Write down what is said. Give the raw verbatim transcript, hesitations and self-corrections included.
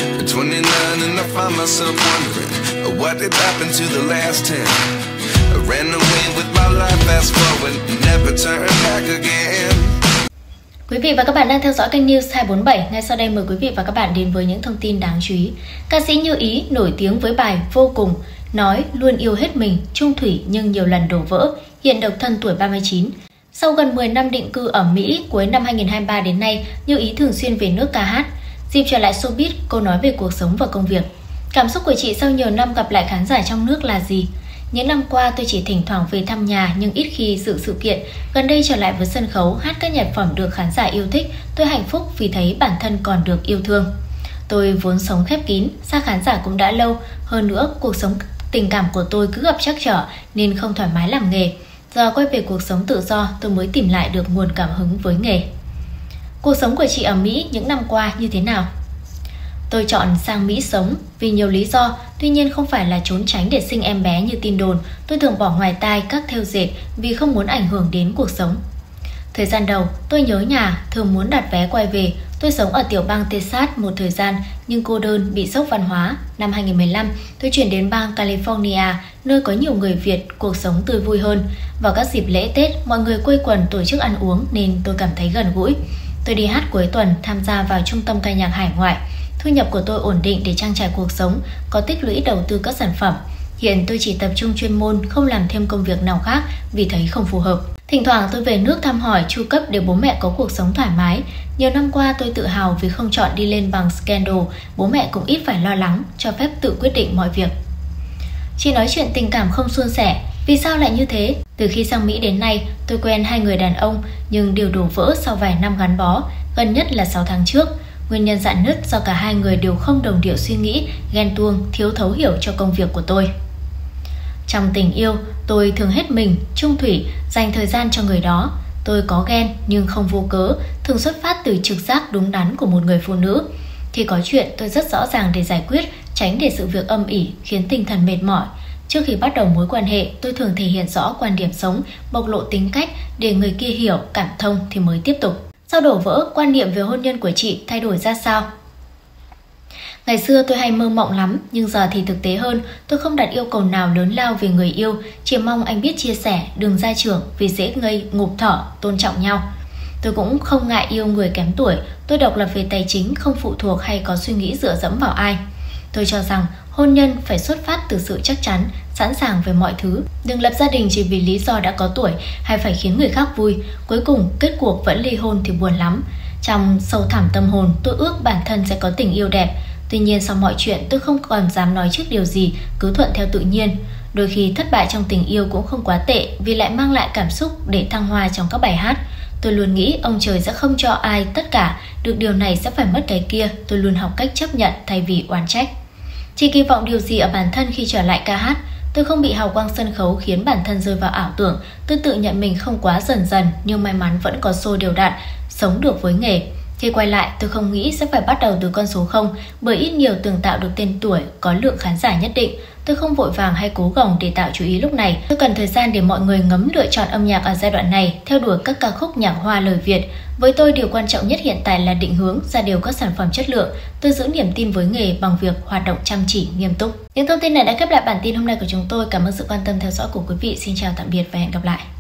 At twenty-nine and I find myself wondering what did happen to the last ten. I ran away with my life, fast forward, never turn back again. Quý vị và các bạn đang theo dõi kênh News hai bốn bảy. Ngay sau đây mời quý vị và các bạn đến với những thông tin đáng chú ý. Ca sĩ Như Ý nổi tiếng với bài Vô Cùng, nói luôn yêu hết mình, chung thủy nhưng nhiều lần đổ vỡ, hiện độc thân tuổi ba mươi chín. Sau gần mười năm định cư ở Mỹ, cuối năm hai nghìn không trăm hai mươi ba đến nay, Như Ý thường xuyên về nước ca hát. Dịp trở lại showbiz, cô nói về cuộc sống và công việc. Cảm xúc của chị sau nhiều năm gặp lại khán giả trong nước là gì? Những năm qua tôi chỉ thỉnh thoảng về thăm nhà nhưng ít khi dự sự kiện. Gần đây trở lại với sân khấu, hát các nhạc phẩm được khán giả yêu thích. Tôi hạnh phúc vì thấy bản thân còn được yêu thương. Tôi vốn sống khép kín, xa khán giả cũng đã lâu. Hơn nữa, cuộc sống tình cảm của tôi cứ gặp trắc trở nên không thoải mái làm nghề. Giờ quay về cuộc sống tự do, tôi mới tìm lại được nguồn cảm hứng với nghề. Cuộc sống của chị ở Mỹ những năm qua như thế nào? Tôi chọn sang Mỹ sống vì nhiều lý do, tuy nhiên không phải là trốn tránh để sinh em bé như tin đồn. Tôi thường bỏ ngoài tai các thêu dệt vì không muốn ảnh hưởng đến cuộc sống. Thời gian đầu, tôi nhớ nhà, thường muốn đặt vé quay về. Tôi sống ở tiểu bang Texas một thời gian nhưng cô đơn, bị sốc văn hóa. Năm hai nghìn không trăm mười lăm, tôi chuyển đến bang California, nơi có nhiều người Việt, cuộc sống tươi vui hơn. Vào các dịp lễ Tết, mọi người quây quần tổ chức ăn uống nên tôi cảm thấy gần gũi. Tôi đi hát cuối tuần, tham gia vào trung tâm ca nhạc hải ngoại. Thu nhập của tôi ổn định để trang trải cuộc sống, có tích lũy đầu tư các sản phẩm. Hiện tôi chỉ tập trung chuyên môn, không làm thêm công việc nào khác vì thấy không phù hợp. Thỉnh thoảng tôi về nước thăm hỏi, chu cấp để bố mẹ có cuộc sống thoải mái. Nhiều năm qua tôi tự hào vì không chọn đi lên bằng scandal, bố mẹ cũng ít phải lo lắng, cho phép tự quyết định mọi việc. Chị nói chuyện tình cảm không suôn sẻ, vì sao lại như thế? Từ khi sang Mỹ đến nay, tôi quen hai người đàn ông nhưng đều đổ vỡ sau vài năm gắn bó, gần nhất là sáu tháng trước. Nguyên nhân rạn nứt do cả hai người đều không đồng điệu suy nghĩ, ghen tuông, thiếu thấu hiểu cho công việc của tôi. Trong tình yêu, tôi thường hết mình, chung thủy, dành thời gian cho người đó. Tôi có ghen nhưng không vô cớ, thường xuất phát từ trực giác đúng đắn của một người phụ nữ. Khi có chuyện, tôi rất rõ ràng để giải quyết, tránh để sự việc âm ỉ, khiến tinh thần mệt mỏi. Trước khi bắt đầu mối quan hệ, tôi thường thể hiện rõ quan điểm sống, bộc lộ tính cách để người kia hiểu, cảm thông thì mới tiếp tục. Sau đổ vỡ, quan niệm về hôn nhân của chị thay đổi ra sao? Ngày xưa tôi hay mơ mộng lắm, nhưng giờ thì thực tế hơn. Tôi không đặt yêu cầu nào lớn lao về người yêu, chỉ mong anh biết chia sẻ, đừng gia trưởng vì dễ ngây, ngụp thở, tôn trọng nhau. Tôi cũng không ngại yêu người kém tuổi, tôi độc lập về tài chính, không phụ thuộc hay có suy nghĩ dựa dẫm vào ai. Tôi cho rằng hôn nhân phải xuất phát từ sự chắc chắn, sẵn sàng về mọi thứ. Đừng lập gia đình chỉ vì lý do đã có tuổi hay phải khiến người khác vui. Cuối cùng kết cuộc vẫn ly hôn thì buồn lắm. Trong sâu thẳm tâm hồn, tôi ước bản thân sẽ có tình yêu đẹp. Tuy nhiên sau mọi chuyện tôi không còn dám nói trước điều gì, cứ thuận theo tự nhiên. Đôi khi thất bại trong tình yêu cũng không quá tệ vì lại mang lại cảm xúc để thăng hoa trong các bài hát. Tôi luôn nghĩ ông trời sẽ không cho ai tất cả, được điều này sẽ phải mất cái kia. Tôi luôn học cách chấp nhận thay vì oán trách. Chỉ kỳ vọng điều gì ở bản thân khi trở lại ca hát? Tôi không bị hào quang sân khấu khiến bản thân rơi vào ảo tưởng. Tôi tự nhận mình không quá dần dần nhưng may mắn vẫn có show đều đặn, sống được với nghề. Khi quay lại, tôi không nghĩ sẽ phải bắt đầu từ con số không, bởi ít nhiều từng tạo được tên tuổi, có lượng khán giả nhất định. Tôi không vội vàng hay cố gồng để tạo chú ý lúc này. Tôi cần thời gian để mọi người ngấm lựa chọn âm nhạc ở giai đoạn này, theo đuổi các ca khúc nhạc hoa lời Việt. Với tôi, điều quan trọng nhất hiện tại là định hướng, ra đều các sản phẩm chất lượng. Tôi giữ niềm tin với nghề bằng việc hoạt động chăm chỉ, nghiêm túc. Những thông tin này đã khép lại bản tin hôm nay của chúng tôi. Cảm ơn sự quan tâm theo dõi của quý vị. Xin chào tạm biệt và hẹn gặp lại.